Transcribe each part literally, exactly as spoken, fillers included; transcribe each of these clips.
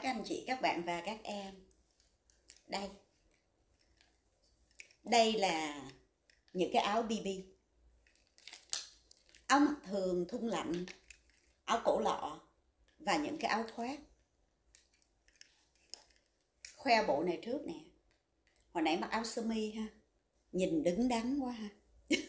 các anh chị, các bạn và các em. Đây. Đây là những cái áo bê bê. Áo mặc thường thun lạnh, áo cổ lọ và những cái áo khoác. Khoe bộ này trước nè. Hồi nãy mặc áo sơ mi ha. Nhìn đứng đắn quá ha.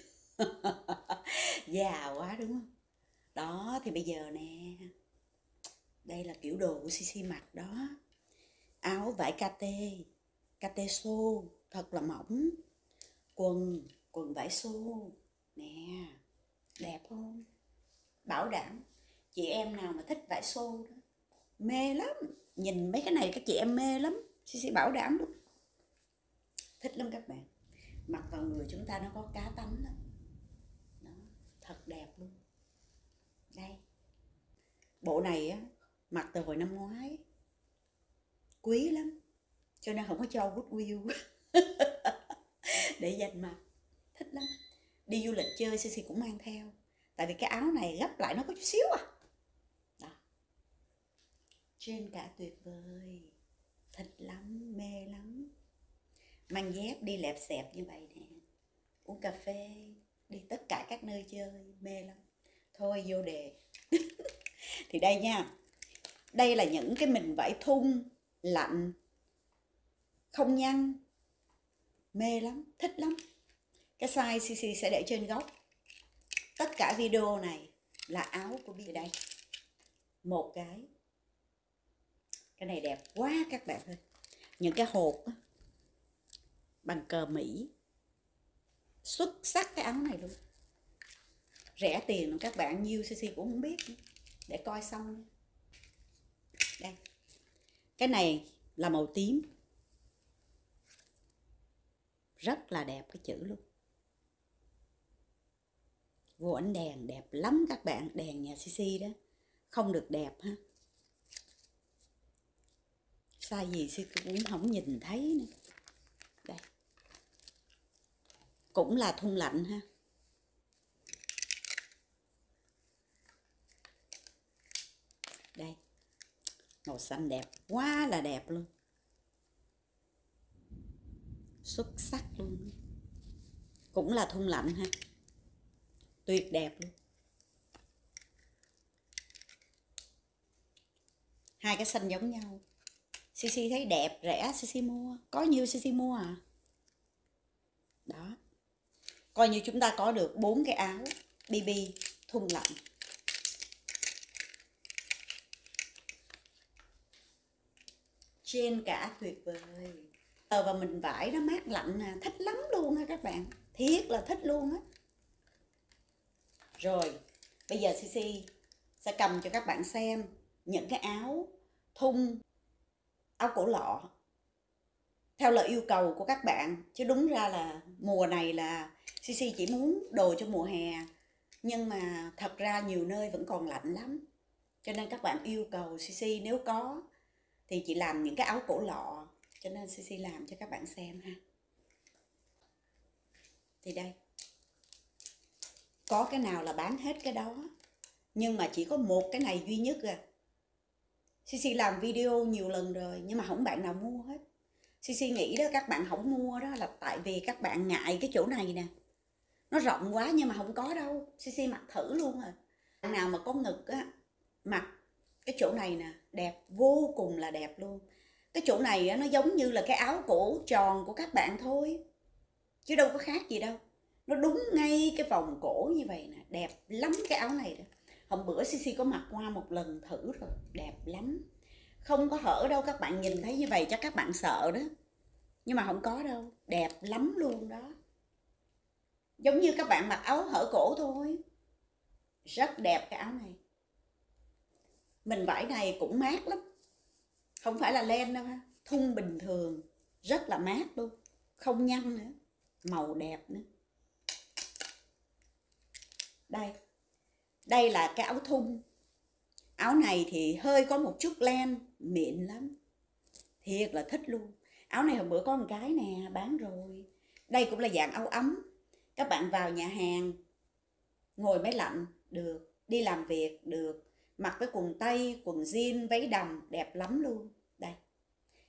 Già quá đúng không? Đó thì bây giờ nè. Đây là kiểu đồ của xê xê mặc đó. Áo vải kate, kate xô, thật là mỏng. Quần, quần vải xô. Nè, đẹp không? Bảo đảm chị em nào mà thích vải xô đó, mê lắm. Nhìn mấy cái này các chị em mê lắm. xê xê bảo đảm luôn. Thích lắm các bạn. Mặc vào người chúng ta nó có cá tánh lắm. Đó, thật đẹp luôn. Đây. Bộ này á, mặc từ hồi năm ngoái. Quý lắm. Cho nên không có cho goodwill. Để dành mặc. Thích lắm. Đi du lịch chơi xê xê cũng mang theo. Tại vì cái áo này gấp lại nó có chút xíu à. Đó. Trên cả tuyệt vời. Thích lắm, mê lắm. Mang dép đi lẹp xẹp như vậy nè. Uống cà phê, đi tất cả các nơi chơi, mê lắm. Thôi vô đề. Thì đây nha. Đây là những cái mình vải thun, lạnh, không nhăn. Mê lắm, thích lắm. Cái size xê xê sẽ để trên góc. Tất cả video này là áo của Bi đây. Một cái. Cái này đẹp quá các bạn ơi. Những cái hộp á, bằng cờ Mỹ. Xuất sắc cái áo này luôn. Rẻ tiền các bạn, nhiêu xê xê cũng không biết nữa. Để coi xong. Đây. Cái này là màu tím. Rất là đẹp cái chữ luôn. Vô ánh đèn đẹp lắm các bạn. Đèn nhà xê xê đó. Không được đẹp ha. Size gì xê xê cũng không nhìn thấy nữa. Đây. Cũng là thun lạnh ha. Đây. Màu xanh đẹp. Quá là đẹp luôn. Xuất sắc luôn. Cũng là thun lạnh ha. Tuyệt đẹp luôn. Hai cái xanh giống nhau. xê xê thấy đẹp, rẻ xê xê mua. Có nhiêu xê xê mua à. Đó. Coi như chúng ta có được bốn cái áo bê bê thun lạnh. Trên cả tuyệt vời. Ờ, và mình vải nó mát lạnh nè. Thích lắm luôn ha các bạn. Thiết là thích luôn á. Rồi, bây giờ xê xê sẽ cầm cho các bạn xem những cái áo thun, áo cổ lọ theo lời yêu cầu của các bạn. Chứ đúng ra là mùa này là xê xê chỉ muốn đồ cho mùa hè. Nhưng mà thật ra nhiều nơi vẫn còn lạnh lắm. Cho nên các bạn yêu cầu xê xê nếu có thì chị làm những cái áo cổ lọ. Cho nên xê xê làm cho các bạn xem ha. Thì đây. Có cái nào là bán hết cái đó. Nhưng mà chỉ có một cái này duy nhất à. xê xê làm video nhiều lần rồi nhưng mà không bạn nào mua hết. xê xê nghĩ đó các bạn không mua đó là tại vì các bạn ngại cái chỗ này nè. Nó rộng quá nhưng mà không có đâu. xê xê mặc thử luôn à. Bạn nào mà có ngực á, mặc cái chỗ này nè, đẹp, vô cùng là đẹp luôn. Cái chỗ này á, nó giống như là cái áo cổ tròn của các bạn thôi. Chứ đâu có khác gì đâu. Nó đúng ngay cái vòng cổ như vậy nè. Đẹp lắm cái áo này đó. Hôm bữa xê xê có mặc qua một lần thử rồi. Đẹp lắm. Không có hở đâu. Các bạn nhìn thấy như vậy chắc các bạn sợ đó. Nhưng mà không có đâu. Đẹp lắm luôn đó. Giống như các bạn mặc áo hở cổ thôi. Rất đẹp cái áo này. Mình vải này cũng mát lắm. Không phải là len đâu ha. Thun bình thường. Rất là mát luôn. Không nhăn nữa. Màu đẹp nữa. Đây. Đây là cái áo thun. Áo này thì hơi có một chút len. Mịn lắm. Thiệt là thích luôn. Áo này hôm bữa có một cái nè. Bán rồi. Đây cũng là dạng áo ấm. Các bạn vào nhà hàng. Ngồi máy lạnh. Được. Đi làm việc. Được. Mặc với quần tây, quần jean, váy đầm. Đẹp lắm luôn.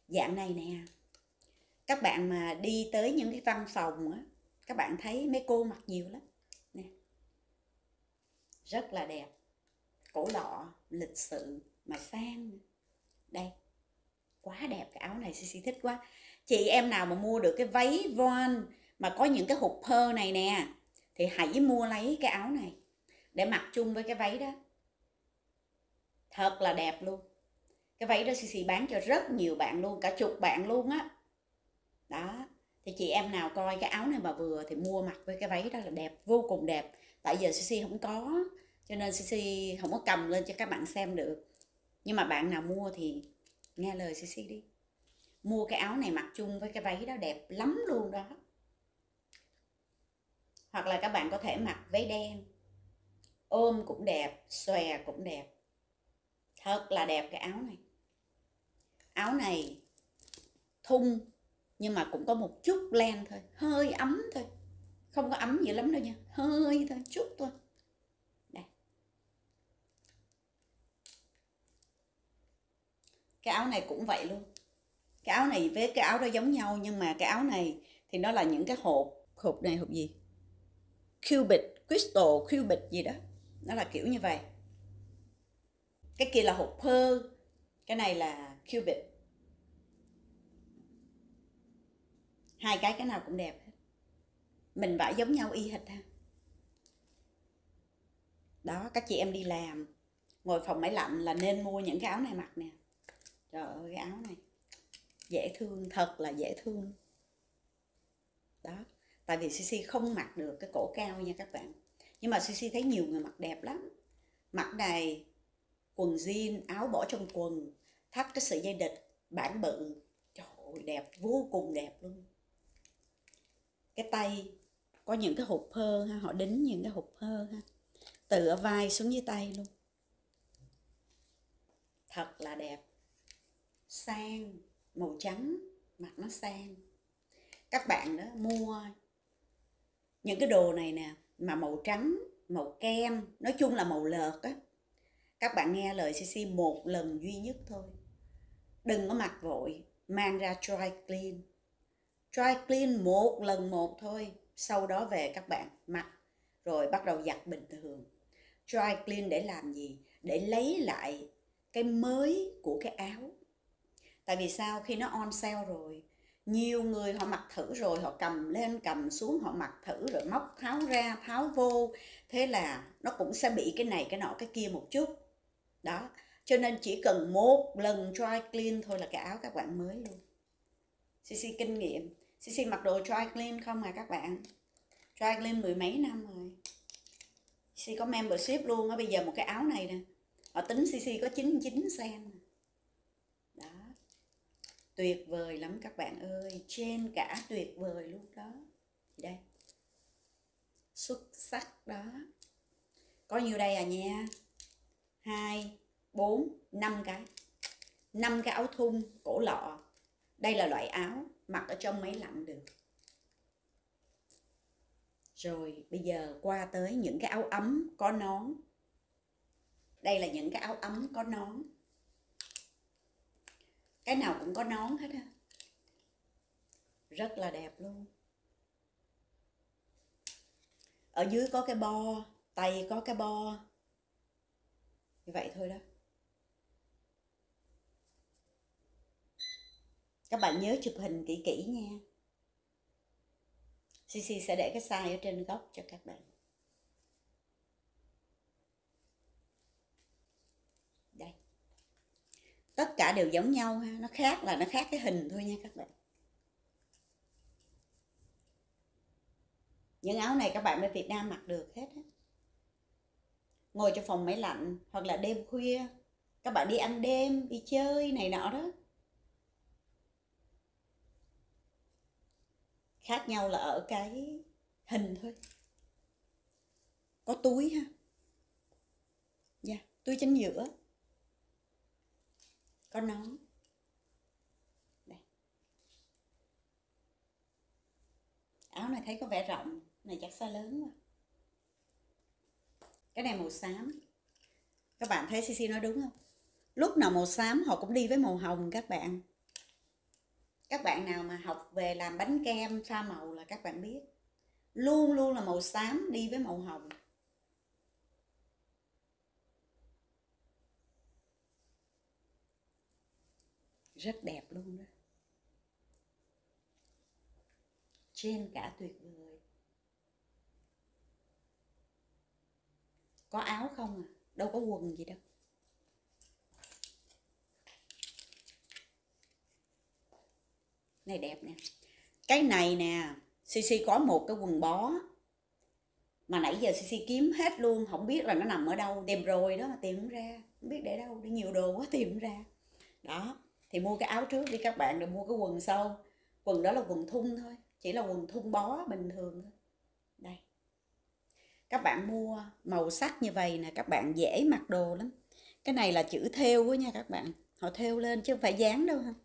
Dạng này nè, các bạn mà đi tới những cái văn phòng á, các bạn thấy mấy cô mặc nhiều lắm nè, rất là đẹp, cổ lọ lịch sự mà sang. Đây, quá đẹp, cái áo này Sisi thích quá. Chị em nào mà mua được cái váy voan mà có những cái hụt phơ này nè thì hãy mua lấy cái áo này để mặc chung với cái váy đó, thật là đẹp luôn. Cái váy đó Sisi bán cho rất nhiều bạn luôn, cả chục bạn luôn á. Đó, thì chị em nào coi cái áo này mà vừa thì mua mặc với cái váy đó là đẹp, vô cùng đẹp. Tại giờ Sisi không có, cho nên Sisi không có cầm lên cho các bạn xem được. Nhưng mà bạn nào mua thì nghe lời Sisi đi. Mua cái áo này mặc chung với cái váy đó đẹp lắm luôn đó. Hoặc là các bạn có thể mặc váy đen, ôm cũng đẹp, xòe cũng đẹp. Thật là đẹp cái áo này. Áo này thun nhưng mà cũng có một chút len thôi, hơi ấm thôi. Không có ấm dữ lắm đâu nha, hơi thôi, chút thôi. Đây. Cái áo này cũng vậy luôn. Cái áo này với cái áo đó giống nhau, nhưng mà cái áo này thì nó là những cái hộp. Hộp này hộp gì? Cupid, Crystal Cupid gì đó. Nó là kiểu như vậy. Cái kia là hộp Pearl, cái này là Cupid. Hai cái cái nào cũng đẹp hết. Mình vải giống nhau y hệt ha. Đó, các chị em đi làm, ngồi phòng máy lạnh là nên mua những cái áo này mặc nè. Trời ơi, cái áo này dễ thương, thật là dễ thương. Đó, tại vì Sisi không mặc được cái cổ cao nha các bạn. Nhưng mà Sisi thấy nhiều người mặc đẹp lắm. Mặc này, quần jean, áo bỏ trong quần, thắt cái sợi dây địch, bản bự. Trời ơi, đẹp, vô cùng đẹp luôn. Cái tay có những cái hộp phơ ha, họ đính những cái hộp phơ ha, từ ở vai xuống dưới tay luôn. Thật là đẹp. Sang, màu trắng, mặc nó sang. Các bạn đó mua những cái đồ này nè, mà màu trắng, màu kem, nói chung là màu lợt á. Các bạn nghe lời Sisi một lần duy nhất thôi. Đừng có mặc vội, mang ra dry clean. Dry clean một lần một thôi, sau đó về các bạn mặc, rồi bắt đầu giặt bình thường. Dry clean để làm gì? Để lấy lại cái mới của cái áo. Tại vì sao? Khi nó on sale rồi, nhiều người họ mặc thử rồi, họ cầm lên cầm xuống, họ mặc thử rồi móc tháo ra tháo vô, thế là nó cũng sẽ bị cái này cái nọ cái kia một chút. Đó, cho nên chỉ cần một lần dry clean thôi là cái áo các bạn mới luôn. Sisi kinh nghiệm, Sisi mặc đồ dry clean không à các bạn. Dry clean mười mấy năm rồi. Sisi có membership luôn á. Bây giờ một cái áo này nè, họ tính Sisi có chín mươi chín cent. Đó, tuyệt vời lắm các bạn ơi, trên cả tuyệt vời luôn đó. Đây, xuất sắc đó. Có nhiêu đây à nha? Hai, bốn, năm cái. Năm cái áo thun cổ lọ. Đây là loại áo mặc ở trong máy lạnh được. Rồi bây giờ qua tới những cái áo ấm có nón. Đây là những cái áo ấm có nón. Cái nào cũng có nón hết á. Rất là đẹp luôn. Ở dưới có cái bo, tay có cái bo. Như vậy thôi đó. Các bạn nhớ chụp hình kỹ kỹ nha. Sisi sẽ để cái size ở trên góc cho các bạn. Đây. Tất cả đều giống nhau ha, nó khác là nó khác cái hình thôi nha các bạn. Những áo này các bạn bên Việt Nam mặc được hết á. Ngồi trong phòng máy lạnh hoặc là đêm khuya, các bạn đi ăn đêm, đi chơi này nọ đó. Khác nhau là ở cái hình thôi. Có túi ha. Dạ, yeah, túi chính giữa. Có nón. Đây. Áo này thấy có vẻ rộng, này chắc size lớn quá. Cái này màu xám. Các bạn thấy Sisi nói đúng không? Lúc nào màu xám họ cũng đi với màu hồng các bạn. Các bạn nào mà học về làm bánh kem pha màu là các bạn biết. Luôn luôn là màu xám đi với màu hồng. Rất đẹp luôn đó. Trên cả tuyệt vời. Có áo không à? Đâu có quần gì đâu. Này đẹp nè. Cái này nè, xê xê có một cái quần bó mà nãy giờ xê xê kiếm hết luôn, không biết là nó nằm ở đâu, tìm rồi đó mà tìm không ra, không biết để đâu, để nhiều đồ quá tìm không ra. Đó, thì mua cái áo trước đi các bạn, rồi mua cái quần sau. Quần đó là quần thun thôi, chỉ là quần thun bó bình thường thôi. Đây. Các bạn mua màu sắc như vậy nè, các bạn dễ mặc đồ lắm. Cái này là chữ thêu á nha các bạn, họ thêu lên chứ không phải dán đâu ha.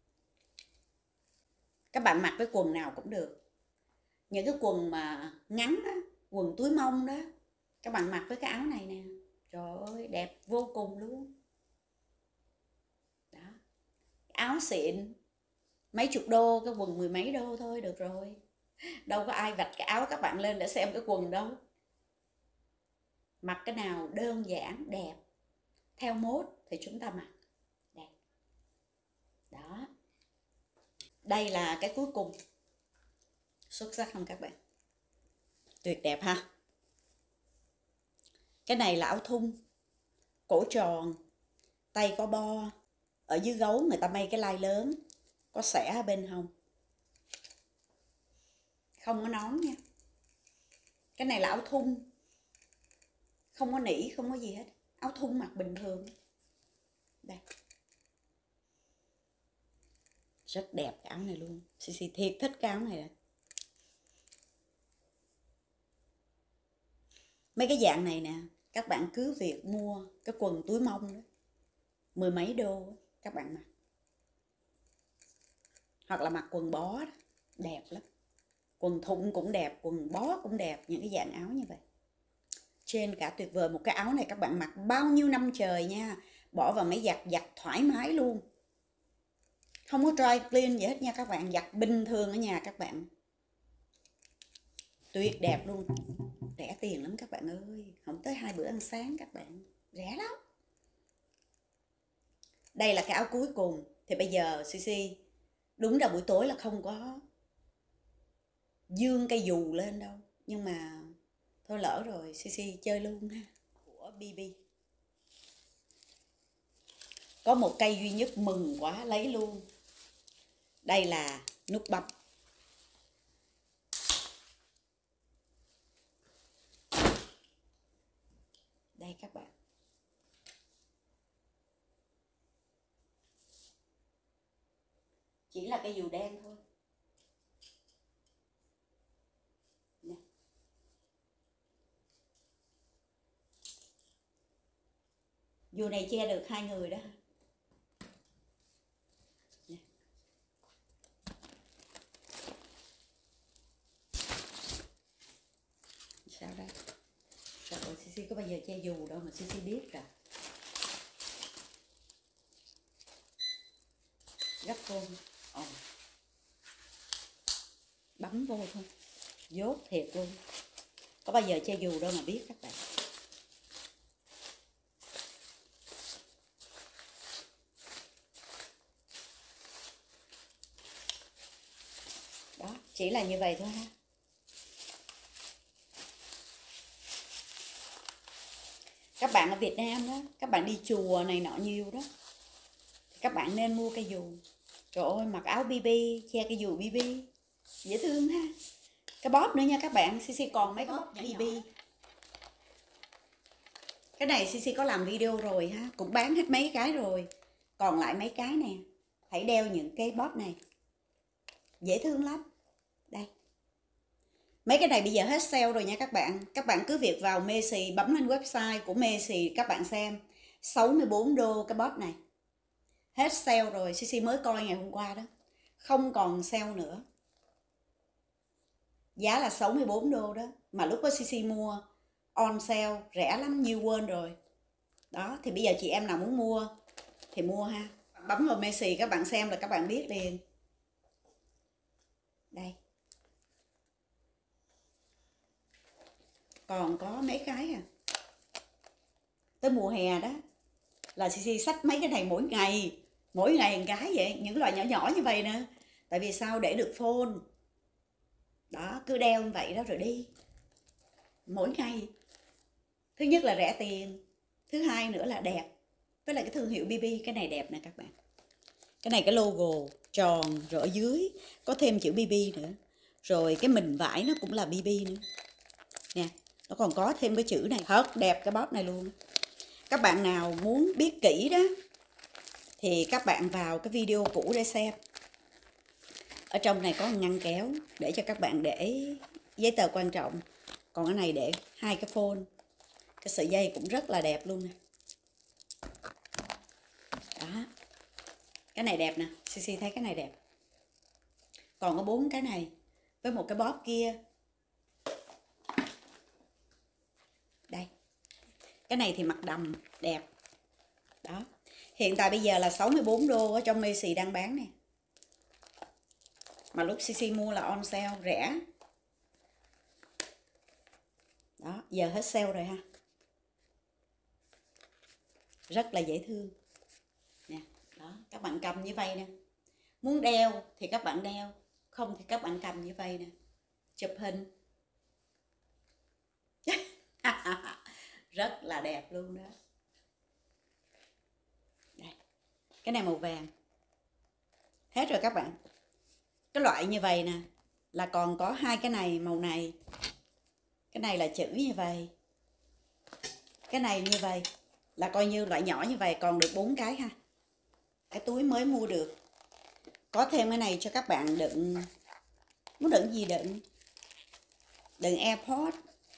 Các bạn mặc cái quần nào cũng được. Những cái quần mà ngắn á, quần túi mông đó, các bạn mặc với cái áo này nè. Trời ơi, đẹp vô cùng luôn. Đó. Áo xịn, mấy chục đô, cái quần mười mấy đô thôi, được rồi. Đâu có ai vạch cái áo các bạn lên để xem cái quần đâu. Mặc cái nào đơn giản, đẹp, theo mốt thì chúng ta mặc. Đẹp. Đó. Đây là cái cuối cùng. Xuất sắc không các bạn? Tuyệt đẹp ha. Cái này là áo thun, cổ tròn, tay có bo, ở dưới gấu người ta may cái lai lớn, có xẻ ở bên hông, không có nón nha. Cái này là áo thun, không có nỉ, không có gì hết, áo thun mặc bình thường. Đây, rất đẹp cái áo này luôn, xê xê thiệt thích cái áo này đó. Mấy cái dạng này nè, các bạn cứ việc mua cái quần túi mông đó, mười mấy đô các bạn mặc, hoặc là mặc quần bó đó, đẹp lắm. Quần thun cũng đẹp, quần bó cũng đẹp, những cái dạng áo như vậy. Trên cả tuyệt vời. Một cái áo này các bạn mặc bao nhiêu năm trời nha, bỏ vào máy giặt, giặt thoải mái luôn. Không có dry clean gì hết nha các bạn, giặt bình thường ở nhà các bạn. Tuyệt đẹp luôn, rẻ tiền lắm các bạn ơi, không tới hai bữa ăn sáng các bạn, rẻ lắm. Đây là cái áo cuối cùng. Thì bây giờ xê xê đúng là buổi tối là không có dương cây dù lên đâu, nhưng mà thôi lỡ rồi, xê xê chơi luôn ha. Của bê bê có một cây duy nhất, mừng quá lấy luôn. Đây là nút bấm. Đây các bạn, chỉ là cây dù đen thôi nè. Dù này che được hai người đó nè. Sao đây? Trời ơi, xê xê có bao giờ che dù đâu mà xê xê biết rồi. Gấp vô, ồ, bấm vô thôi, dốt thiệt luôn. Có bao giờ che dù đâu mà biết các bạn. Đó, chỉ là như vậy thôi ha. Các bạn ở Việt Nam đó, các bạn đi chùa này nọ nhiều đó, thì các bạn nên mua cây dù. Trời ơi, mặc áo bê bê, che cây dù bê bê, dễ thương ha. Cái bóp nữa nha các bạn, xê xê còn mấy cái bóp bê bê. Cái này xê xê có làm video rồi ha, cũng bán hết mấy cái rồi. Còn lại mấy cái nè, hãy đeo những cái bóp này, dễ thương lắm. Đây, mấy cái này bây giờ hết sale rồi nha các bạn. Các bạn cứ việc vào Macy, bấm lên website của Macy các bạn xem. Sáu mươi bốn đô cái bóp này. Hết sale rồi, xê xê mới coi ngày hôm qua đó, không còn sale nữa. Giá là sáu mươi bốn đô đó, mà lúc đó xê xê mua on sale rẻ lắm, nhiêu quên rồi. Đó, thì bây giờ chị em nào muốn mua thì mua ha. Bấm vào Macy các bạn xem là các bạn biết liền. Đây. Còn có mấy cái à. Tới mùa hè đó là xê xê xách mấy cái này mỗi ngày. Mỗi ngày một cái vậy. Những loại nhỏ nhỏ như vậy nè. Tại vì sao? Để được phone. Đó, cứ đeo như vậy đó rồi đi. Mỗi ngày. Thứ nhất là rẻ tiền. Thứ hai nữa là đẹp. Với lại cái thương hiệu bê bê. Cái này đẹp nè các bạn. Cái này cái logo tròn. Rồi ở dưới có thêm chữ bê bê nữa. Rồi cái mình vải nó cũng là bê bê nữa. Nè. Nó còn có thêm cái chữ này. Thật đẹp cái bóp này luôn. Các bạn nào muốn biết kỹ đó thì các bạn vào cái video cũ để xem. Ở trong này có một ngăn kéo để cho các bạn để giấy tờ quan trọng. Còn cái này để hai cái phone. Cái sợi dây cũng rất là đẹp luôn nè. Đó. Cái này đẹp nè. xê xê thấy cái này đẹp. Còn có bốn cái này với một cái bóp kia. Đây. Cái này thì mặt đầm đẹp. Đó. Hiện tại bây giờ là sáu mươi bốn đô ở trong Macy đang bán nè. Mà lúc xê xê mua là on sale rẻ. Đó, giờ hết sale rồi ha. Rất là dễ thương. Nè, đó, các bạn cầm như vậy nè. Muốn đeo thì các bạn đeo, không thì các bạn cầm như vậy nè. Chụp hình. Rất là đẹp luôn đó. Đây. Cái này màu vàng. Hết rồi các bạn. Cái loại như vậy nè là còn có hai cái này màu này. Cái này là chữ như vậy. Cái này như vậy là coi như loại nhỏ như vậy còn được bốn cái ha. Cái túi mới mua được. Có thêm cái này cho các bạn đựng. Muốn đựng gì đựng? Đựng AirPods.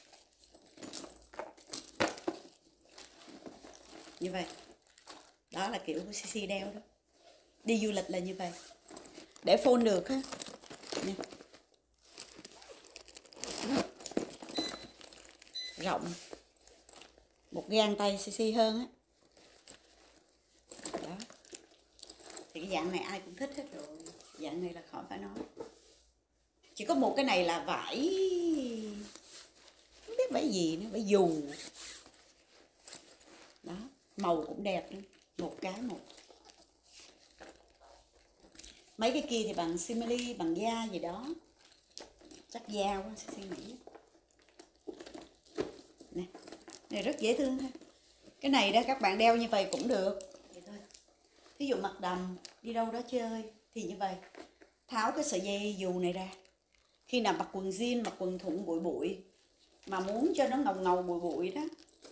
Như vậy. Đó là kiểu của xê xê đeo đó. Đi du lịch là như vậy. Để phone được ha. Nè. Rộng. Một gang tay xê xê hơn á. Đó. Thì cái dạng này ai cũng thích hết rồi. Dạng này là khỏi phải nói. Chỉ có một cái này là vải. Không biết vải gì nữa. Vải dù. Đó. Màu cũng đẹp nữa. Một cái một. Mấy cái kia thì bằng simili, bằng da gì đó. Chắc da quá, suy nghĩ. Nè, này rất dễ thương ha. Cái này đó các bạn đeo như vậy cũng được. Vậy thôi. Thí dụ mặc đầm, đi đâu đó chơi thì như vậy. Tháo cái sợi dây dù này ra. Khi nào mặc quần jean, mặc quần thụng bụi bụi mà muốn cho nó ngầu ngầu bụi bụi đó.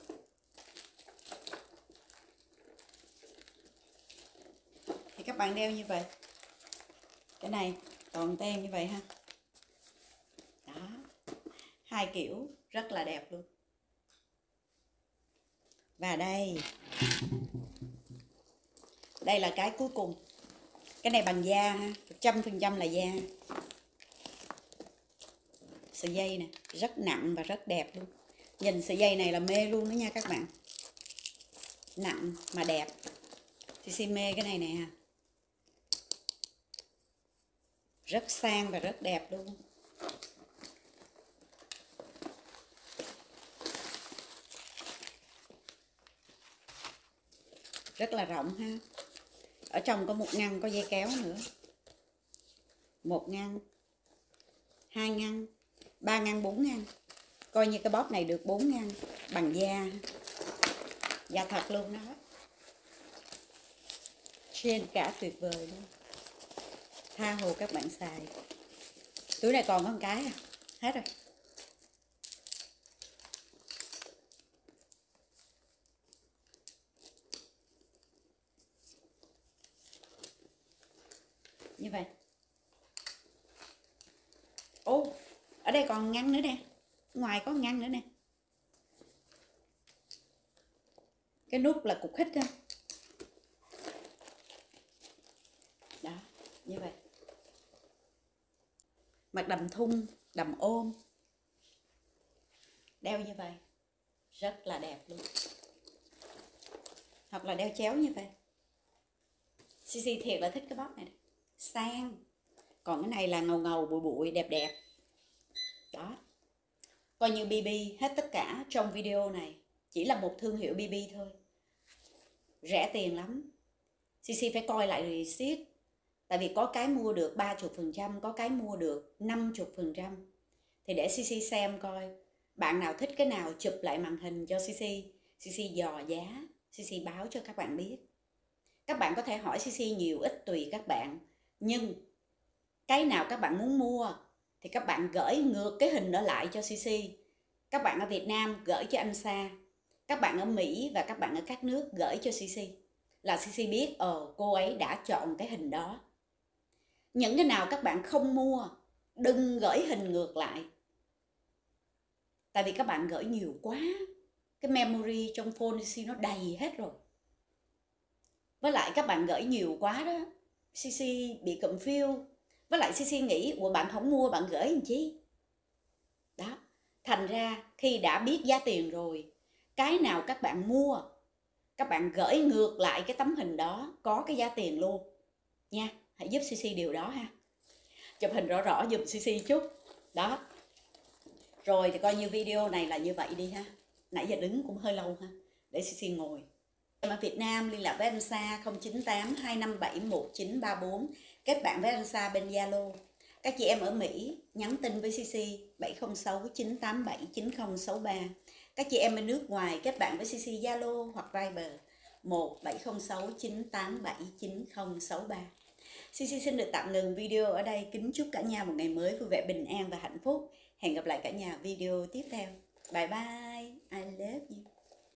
Thì các bạn đeo như vậy. Cái này còn tem như vậy ha. Đó. Hai kiểu rất là đẹp luôn. Và đây. Đây là cái cuối cùng. Cái này bằng da ha, một trăm phần trăm là da. Sợi dây nè, rất nặng và rất đẹp luôn. Nhìn sợi dây này là mê luôn đó nha các bạn. Nặng mà đẹp. Thì xê mê cái này nè ha. Rất sang và rất đẹp luôn. Rất là rộng ha. Ở trong có một ngăn có dây kéo nữa. Một ngăn. Hai ngăn. Ba ngăn, bốn ngăn. Coi như cái bóp này được bốn ngăn. Bằng da. Da thật luôn đó. Trên cả tuyệt vời luôn. Tha hồ các bạn xài. Túi này còn có một cái à. Hết rồi. Như vậy. Ô, ở đây còn ngăn nữa nè. Ngoài có ngăn nữa nè. Cái nút là cục hít ha. Đó, như vậy. Mặc đầm thun, đầm ôm. Đeo như vậy. Rất là đẹp luôn. Hoặc là đeo chéo như vậy. xê xê thiệt là thích cái bóp này. Sang. Còn cái này là ngầu ngầu bụi bụi đẹp đẹp. Đó. Coi như bê bê hết tất cả trong video này. Chỉ là một thương hiệu bê bê thôi. Rẻ tiền lắm. xê xê phải coi lại receipt. Tại vì có cái mua được ba mươi phần trăm, có cái mua được năm mươi phần trăm. Thì để xê xê xem coi. Bạn nào thích cái nào chụp lại màn hình cho xê xê. xê xê dò giá, xê xê báo cho các bạn biết. Các bạn có thể hỏi xê xê nhiều ít tùy các bạn. Nhưng cái nào các bạn muốn mua thì các bạn gửi ngược cái hình đó lại cho xê xê. Các bạn ở Việt Nam gửi cho anh Sa. Các bạn ở Mỹ và các bạn ở các nước gửi cho xê xê. Là xê xê biết ờ cô ấy đã chọn cái hình đó. Những cái nào các bạn không mua, đừng gửi hình ngược lại. Tại vì các bạn gửi nhiều quá. Cái memory trong phone xê xê nó đầy hết rồi. Với lại các bạn gửi nhiều quá đó, xê xê bị confuse. Với lại xê xê nghĩ, ủa bạn không mua, bạn gửi làm chi? Đó, thành ra khi đã biết giá tiền rồi, cái nào các bạn mua, các bạn gửi ngược lại cái tấm hình đó, có cái giá tiền luôn. Nha, hãy giúp xê xê điều đó ha. Chụp hình rõ rõ giùm xê xê chút. Đó. Rồi thì coi như video này là như vậy đi ha. Nãy giờ đứng cũng hơi lâu ha. Để xê xê ngồi. Em ở Việt Nam liên lạc với anh Sa không chín tám hai năm bảy một chín ba bốn. Kết bạn với anh Sa bên Zalo. Các chị em ở Mỹ nhắn tin với xê xê bảy không sáu chín tám bảy chín không sáu ba. Các chị em bên nước ngoài kết bạn với xê xê Zalo hoặc Viber một bảy không sáu chín tám bảy chín không sáu ba. xê xê xin được tạm ngừng video ở đây. Kính chúc cả nhà một ngày mới vui vẻ, bình an và hạnh phúc. Hẹn gặp lại cả nhà video tiếp theo. Bye bye. I love you.